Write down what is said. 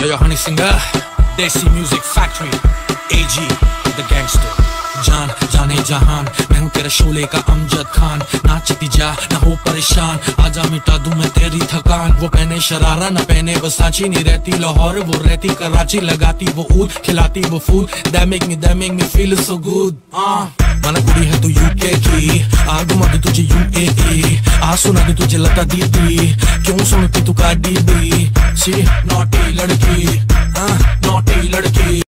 Yo, honey singer, Desi music factory, AG, the gangster. जान जाने जहान, मैं हूँ तेरा शोले का अमजद खान। नाचती जा ना हो परेशान, आजा मिटा दूं मैं तेरी थकान। वो पहने शरारा ना पहने वसाची, नहीं रहती लाहौर वो रहती कराची। लगाती वो ऊद खिलाती वो food, that make me feel so good। माना कुड़ी है तू यूके की, आ घुमा दे तुझे UAE, आ सुना दे तुझे लता दीदी। क्यों सुनती तू कार्डी बी, सी नॉटी लड़की, नॉटी लड़की।